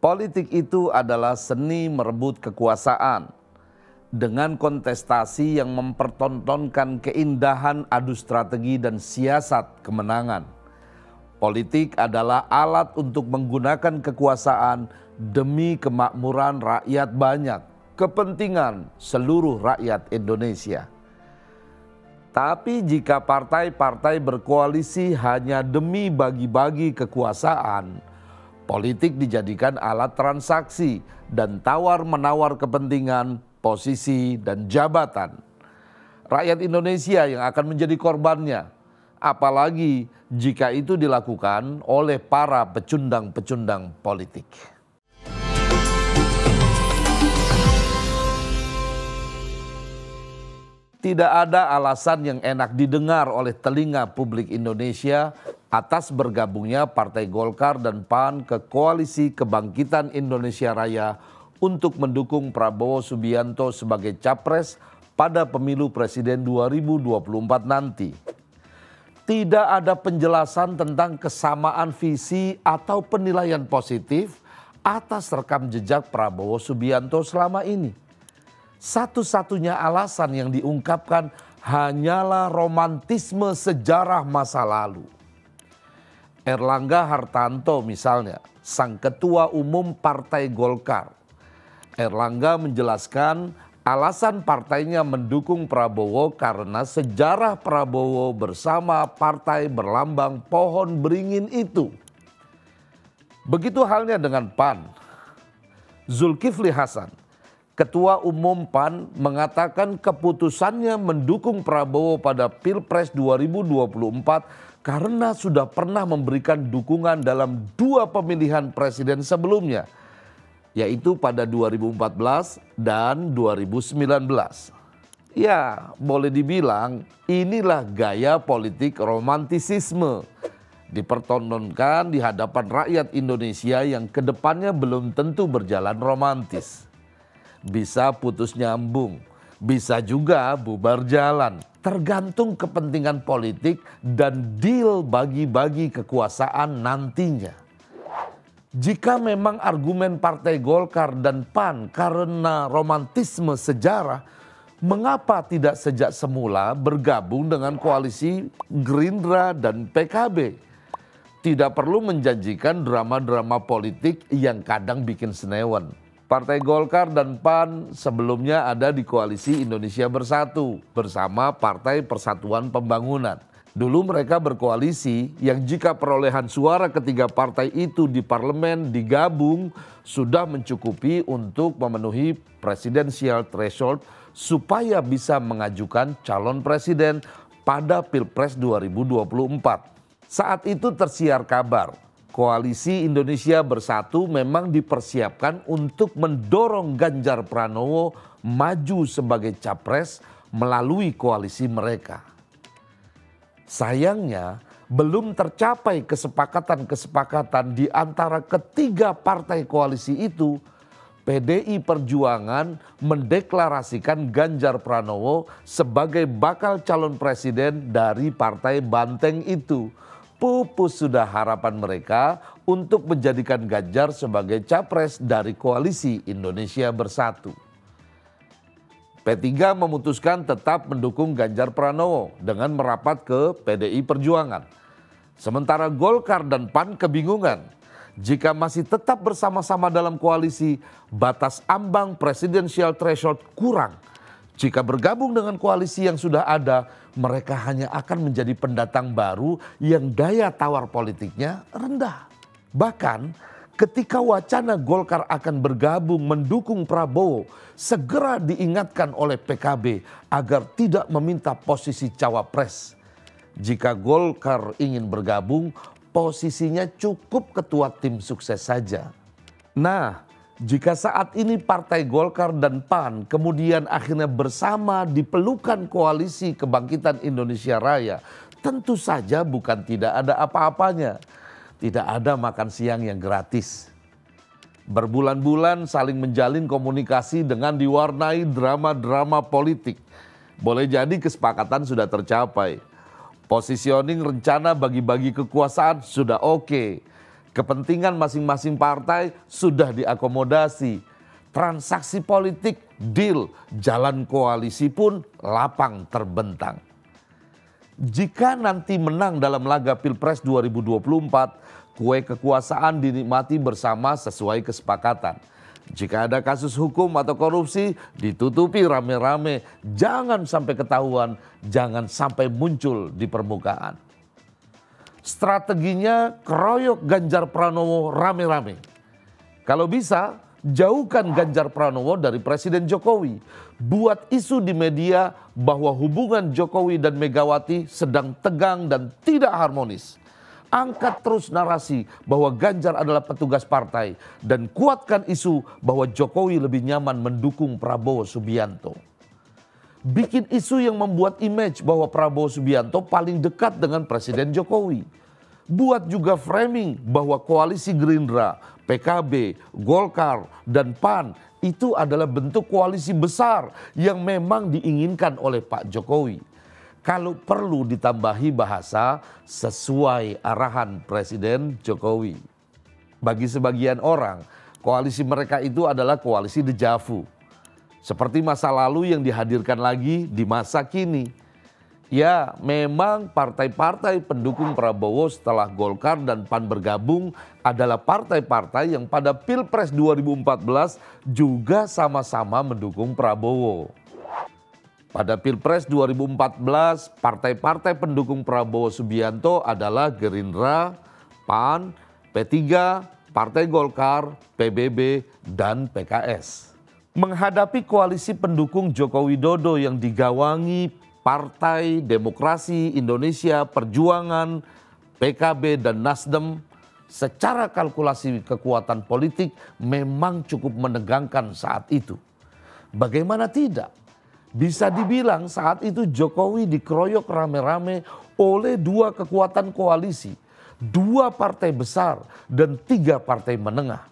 Politik itu adalah seni merebut kekuasaan dengan kontestasi yang mempertontonkan keindahan adu strategi dan siasat kemenangan. Politik adalah alat untuk menggunakan kekuasaan demi kemakmuran rakyat banyak, kepentingan seluruh rakyat Indonesia. Tapi jika partai-partai berkoalisi hanya demi bagi-bagi kekuasaan, politik dijadikan alat transaksi dan tawar-menawar kepentingan, posisi, dan jabatan. Rakyat Indonesia yang akan menjadi korbannya, apalagi jika itu dilakukan oleh para pecundang-pecundang politik. Tidak ada alasan yang enak didengar oleh telinga publik Indonesia atas bergabungnya Partai Golkar dan PAN ke Koalisi Kebangkitan Indonesia Raya untuk mendukung Prabowo Subianto sebagai capres pada pemilu presiden 2024 nanti. Tidak ada penjelasan tentang kesamaan visi atau penilaian positif atas rekam jejak Prabowo Subianto selama ini. Satu-satunya alasan yang diungkapkan hanyalah romantisme sejarah masa lalu. Erlangga Hartarto misalnya, sang ketua umum Partai Golkar. Erlangga menjelaskan alasan partainya mendukung Prabowo karena sejarah Prabowo bersama partai berlambang pohon beringin itu. Begitu halnya dengan PAN. Zulkifli Hasan, Ketua Umum PAN, mengatakan keputusannya mendukung Prabowo pada Pilpres 2024 karena sudah pernah memberikan dukungan dalam 2 pemilihan presiden sebelumnya, yaitu pada 2014 dan 2019. Ya, boleh dibilang inilah gaya politik romantisisme. Dipertontonkan di hadapan rakyat Indonesia yang kedepannya belum tentu berjalan romantis. Bisa putus nyambung, bisa juga bubar jalan. Tergantung kepentingan politik dan deal bagi-bagi kekuasaan nantinya. Jika memang argumen Partai Golkar dan PAN karena romantisme sejarah, mengapa tidak sejak semula bergabung dengan koalisi Gerindra dan PKB? Tidak perlu menjanjikan drama-drama politik yang kadang bikin senewan. Partai Golkar dan PAN sebelumnya ada di Koalisi Indonesia Bersatu bersama Partai Persatuan Pembangunan. Dulu mereka berkoalisi yang jika perolehan suara ketiga partai itu di parlemen digabung sudah mencukupi untuk memenuhi presidensial threshold supaya bisa mengajukan calon presiden pada Pilpres 2024. Saat itu tersiar kabar, Koalisi Indonesia Bersatu memang dipersiapkan untuk mendorong Ganjar Pranowo maju sebagai capres melalui koalisi mereka. Sayangnya belum tercapai kesepakatan-kesepakatan di antara ketiga partai koalisi itu. PDI Perjuangan mendeklarasikan Ganjar Pranowo sebagai bakal calon presiden dari partai Banteng itu. Pupus sudah harapan mereka untuk menjadikan Ganjar sebagai capres dari Koalisi Indonesia Bersatu. P3 memutuskan tetap mendukung Ganjar Pranowo dengan merapat ke PDI Perjuangan. Sementara Golkar dan PAN kebingungan. Jika masih tetap bersama-sama dalam koalisi, batas ambang presidensial threshold kurang. Jika bergabung dengan koalisi yang sudah ada, mereka hanya akan menjadi pendatang baru yang daya tawar politiknya rendah. Bahkan ketika wacana Golkar akan bergabung mendukung Prabowo, segera diingatkan oleh PKB agar tidak meminta posisi cawapres. Jika Golkar ingin bergabung, posisinya cukup ketua tim sukses saja. Nah, jika saat ini Partai Golkar dan PAN kemudian akhirnya bersama di pelukan Koalisi Kebangkitan Indonesia Raya, tentu saja bukan tidak ada apa-apanya. Tidak ada makan siang yang gratis. Berbulan-bulan saling menjalin komunikasi dengan diwarnai drama-drama politik. Boleh jadi kesepakatan sudah tercapai. Positioning rencana bagi-bagi kekuasaan sudah oke. Kepentingan masing-masing partai sudah diakomodasi. Transaksi politik, deal, jalan koalisi pun lapang terbentang. Jika nanti menang dalam laga Pilpres 2024, kue kekuasaan dinikmati bersama sesuai kesepakatan. Jika ada kasus hukum atau korupsi, ditutupi rame-rame, jangan sampai ketahuan, jangan sampai muncul di permukaan. Strateginya keroyok Ganjar Pranowo rame-rame. Kalau bisa, jauhkan Ganjar Pranowo dari Presiden Jokowi. Buat isu di media bahwa hubungan Jokowi dan Megawati sedang tegang dan tidak harmonis. Angkat terus narasi bahwa Ganjar adalah petugas partai dan kuatkan isu bahwa Jokowi lebih nyaman mendukung Prabowo Subianto. Bikin isu yang membuat image bahwa Prabowo Subianto paling dekat dengan Presiden Jokowi. Buat juga framing bahwa koalisi Gerindra, PKB, Golkar, dan PAN itu adalah bentuk koalisi besar yang memang diinginkan oleh Pak Jokowi. Kalau perlu ditambahi bahasa sesuai arahan Presiden Jokowi. Bagi sebagian orang, koalisi mereka itu adalah koalisi dejavu. Seperti masa lalu yang dihadirkan lagi di masa kini. Ya, memang partai-partai pendukung Prabowo setelah Golkar dan PAN bergabung adalah partai-partai yang pada Pilpres 2014 juga sama-sama mendukung Prabowo. Pada Pilpres 2014, partai-partai pendukung Prabowo Subianto adalah Gerindra, PAN, P3, Partai Golkar, PBB, dan PKS. Menghadapi koalisi pendukung Joko Widodo yang digawangi Partai Demokrasi Indonesia Perjuangan, PKB, dan Nasdem, secara kalkulasi kekuatan politik memang cukup menegangkan saat itu. Bagaimana tidak? Bisa dibilang saat itu Jokowi dikeroyok rame-rame oleh dua kekuatan koalisi, dua partai besar dan tiga partai menengah.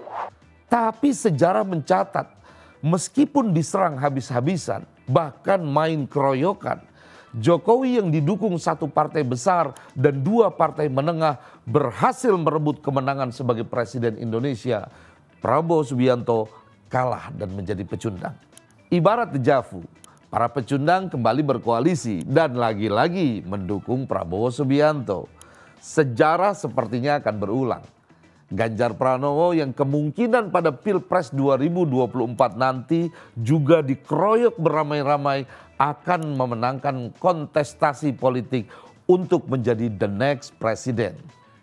Tapi sejarah mencatat, meskipun diserang habis-habisan, bahkan main keroyokan, Jokowi yang didukung satu partai besar dan dua partai menengah berhasil merebut kemenangan sebagai Presiden Indonesia. Prabowo Subianto kalah dan menjadi pecundang. Ibarat dejavu, para pecundang kembali berkoalisi dan lagi-lagi mendukung Prabowo Subianto. Sejarah sepertinya akan berulang. Ganjar Pranowo yang kemungkinan pada Pilpres 2024 nanti juga dikeroyok beramai-ramai akan memenangkan kontestasi politik untuk menjadi the next president.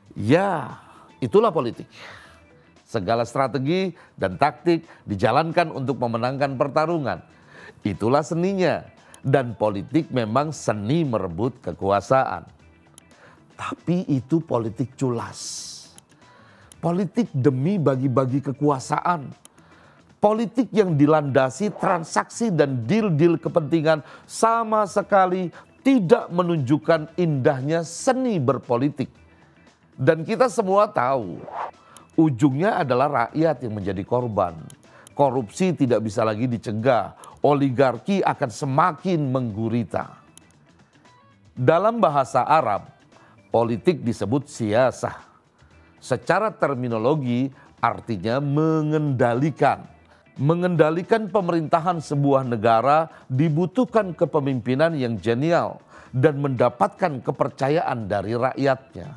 Ya, itulah politik. Segala strategi dan taktik dijalankan untuk memenangkan pertarungan. Itulah seninya, dan politik memang seni merebut kekuasaan. Tapi itu politik culas. Politik demi bagi-bagi kekuasaan. Politik yang dilandasi transaksi dan deal-deal kepentingan sama sekali tidak menunjukkan indahnya seni berpolitik. Dan kita semua tahu, ujungnya adalah rakyat yang menjadi korban. Korupsi tidak bisa lagi dicegah, oligarki akan semakin menggurita. Dalam bahasa Arab, politik disebut siyasah. Secara terminologi artinya mengendalikan. Mengendalikan pemerintahan sebuah negara dibutuhkan kepemimpinan yang jenial dan mendapatkan kepercayaan dari rakyatnya.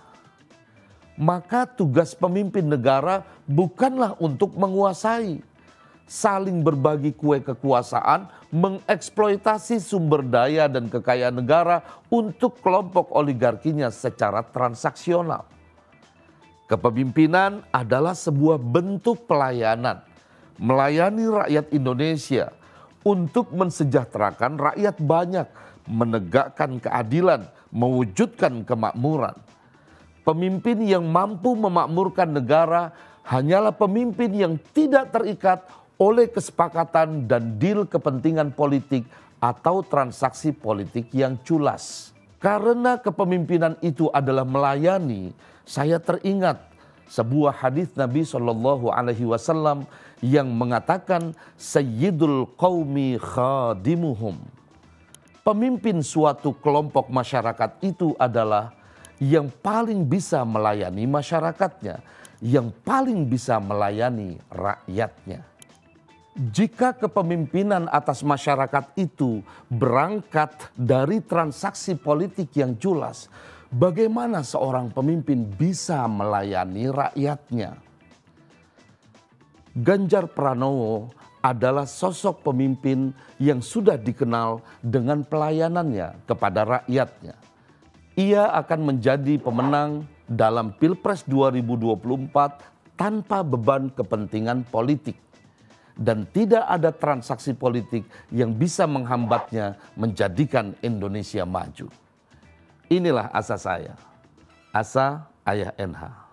Maka tugas pemimpin negara bukanlah untuk menguasai, saling berbagi kue kekuasaan, mengeksploitasi sumber daya dan kekayaan negara untuk kelompok oligarkinya secara transaksional. Kepemimpinan adalah sebuah bentuk pelayanan, melayani rakyat Indonesia untuk mensejahterakan rakyat banyak, menegakkan keadilan, mewujudkan kemakmuran. Pemimpin yang mampu memakmurkan negara hanyalah pemimpin yang tidak terikat oleh kesepakatan dan deal kepentingan politik atau transaksi politik yang culas. Karena kepemimpinan itu adalah melayani, saya teringat sebuah hadis Nabi SAW yang mengatakan Sayyidul Qaumi Khadimuhum. Pemimpin suatu kelompok masyarakat itu adalah yang paling bisa melayani masyarakatnya. yang paling bisa melayani rakyatnya. Jika kepemimpinan atas masyarakat itu berangkat dari transaksi politik yang jelas, bagaimana seorang pemimpin bisa melayani rakyatnya? Ganjar Pranowo adalah sosok pemimpin yang sudah dikenal dengan pelayanannya kepada rakyatnya. Ia akan menjadi pemenang dalam Pilpres 2024 tanpa beban kepentingan politik. Dan tidak ada transaksi politik yang bisa menghambatnya menjadikan Indonesia maju. Inilah asa saya, asa Ayah NH.